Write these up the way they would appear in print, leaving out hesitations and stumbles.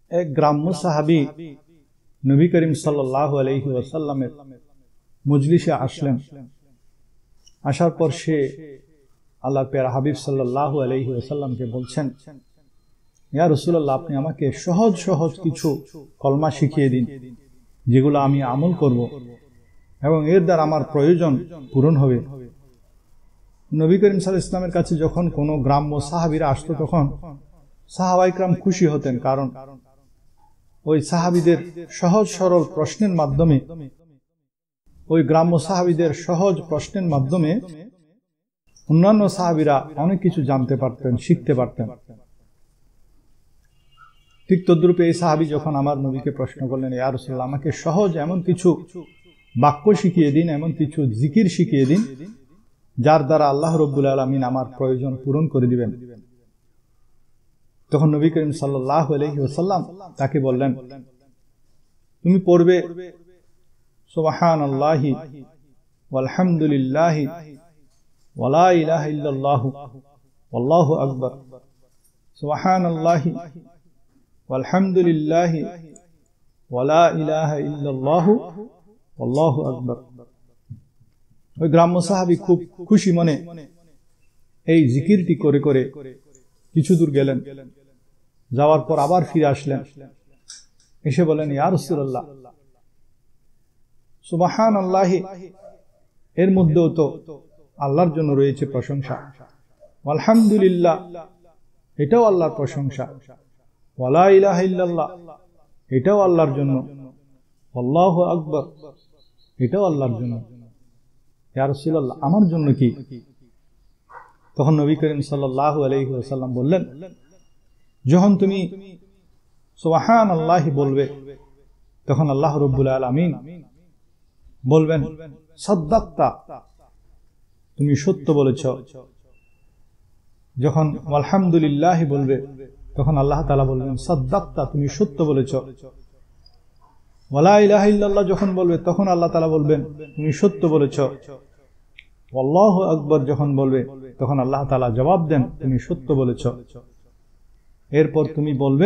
এক গ্রাম্য সাহাবী নবী করিম সাল্লাল্লাহু আলাইহি ওয়াসাল্লামের মজলিসে আসলেন। আসার পর সে আল্লাহর প্যারা হাবিব সাল্লাল্লাহু আলাইহি ওয়াসাল্লামকে বলছেন, ইয়া রাসূলুল্লাহ, আপনি আমাকে সহজ সহজ কিছু কলমা শিখিয়ে দিন, যেগুলো আমি আমল করব এবং এর দ্বারা আমার প্রয়োজন পূরণ হবে। নবী করিম সাল্লাল্লাহু আলাইহি ওয়াসাল্লামের কাছে যখন কোনো গ্রাম্য সাহাবীরা আসতো, তখন সাহাবায়ে কেরাম খুশি হতেন, কারণ ওই সাহাবীদের সহজ সরল প্রশ্নের মাধ্যমে, ওই গ্রাম্য সাহাবীদের সহজ প্রশ্নের মাধ্যমে অন্যান্য সাহাবীরা অনেক কিছু জানতে পারতেন, শিখতে পারতেন। ঠিক তদ্রূপে এই সাহাবী যখন আমার নবীকে প্রশ্ন করলেন, ইয়া রাসূলুল্লাহ, আমাকে সহজ এমন কিছু বাক্য শিখিয়ে দিন, এমন কিছু জিকির শিখিয়ে দিন, যার দ্বারা আল্লাহ রাব্বুল আলামিন আমার প্রয়োজন পূরণ করে দিবেন। তখন নবী করিম সাল্লাল্লাহু আলাইহি ওয়াসাল্লাম তাকে বললেন, তুমি পড়বে সুবহানাল্লাহি ওয়ালহামদুলিল্লাহি ওয়ালা ইলাহা ইল্লাল্লাহু ওয়াল্লাহু আকবার, সুবহানাল্লাহি ওয়ালহামদুলিল্লাহি ওয়ালা ইলাহা ইল্লাল্লাহু ওয়াল্লাহু আকবার। ওই গ্রাম্য সাহাবী খুব খুশি মনে এই জিকিরটি করে করে কিছু দূর গেলেন। যাওয়ার পর আবার ফিরে আসলেন, এসে বলেন, ইয়া রাসূলুল্লাহ, সুবহানাল্লাহি এর মধ্যেও তো আল্লাহর জন্য রয়েছে প্রশংসা, আলহামদুলিল্লাহ এটাও আল্লাহর প্রশংসা, ওয়ালা ইলাহা ইল্লাল্লাহ এটাও আল্লাহর জন্য, আল্লাহু আকবার এটাও আল্লাহর জন্য। ইয়া রাসূলুল্লাহ, আমার জন্য কি? তখন নবী করিম সাল্লাল্লাহু আলাইহি ওয়াসাল্লাম বললেন, যখন তুমি সুবহানাল্লাহি বলবে, তখন আল্লাহ রাব্বুল আলামিন বলবেন, সাদ্দাকতা, তুমি সত্য বলেছ। যখন আলহামদুলিল্লাহি বলবে, তখন আল্লাহ তাআলা বলবেন, সাদ্দাকতা, তুমি সত্য বলেছ। ওয়ালা ইলাহা ইল্লাল্লাহ যখন বলবে, তখন আল্লাহ তাআলা বলবেন, তুমি সত্য বলেছ। আল্লাহু আকবার যখন বলবে, তখন আল্লাহ তাআলা জবাব দেন, তুমি সত্য বলেছ। এরপর তুমি বলবে,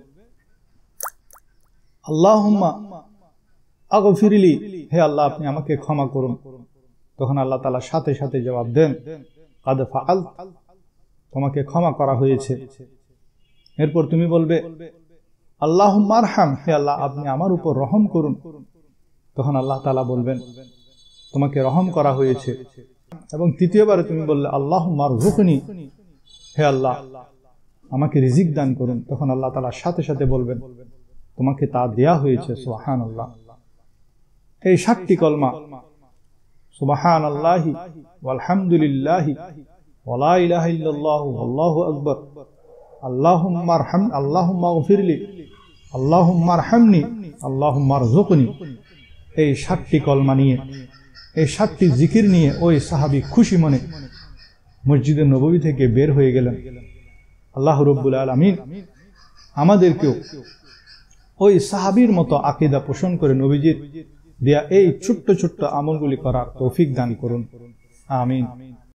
আল্লাহুম্মা আগফিরলি, হে আল্লাহ আপনি আমাকে ক্ষমা করুন। তখন আল্লাহ তাআলা সাথে সাথে জবাব দেন, কাদ ফাআল, তোমাকে ক্ষমা করা হয়েছে। এরপর তুমি বলবে, আল্লাহুম্মা আরহাম, হে আল্লাহ আপনি আমার উপর রহম করুন। তখন আল্লাহ তাআলা বলবেন, তোমাকে রহম করা হয়েছে। এবং তৃতীয়বারে তুমি বললে, আল্লাহুম্মা আরযুকনি, হে আল্লাহ আমাকে রিজিক দান করুন। তখন আল্লাহ তাআলা সাথে সাথে বলবেন, তোমাকে তা দেয়া হয়েছে। সুবহানাল্লাহ। এই 7টি কলমা, সুবহানাল্লাহি ওয়ালহামদুলিল্লাহি ওয়ালা ইলাহা ইল্লাল্লাহু আল্লাহু আকবার, আল্লাহুম্মা আরহাম, আল্লাহুম্মা গফিরলি, আল্লাহুম্মা আরহামনি, আল্লাহুম্মা আরযুকনি, এই 7টি কলমা নিয়ে, এই 7টি জিকির নিয়ে ওই সাহাবী খুশি মনে মসজিদে নববী থেকে বের হয়ে গেলেন। আল্লাহ রাব্বুল আলামিন আমাদেরকেও ওই সাহাবীর মতো আকীদা পোষণ করে নবীজির দেয়া এই ছোট্ট ছোট্ট আমলগুলি করার তৌফিক দান করুন। আমিন।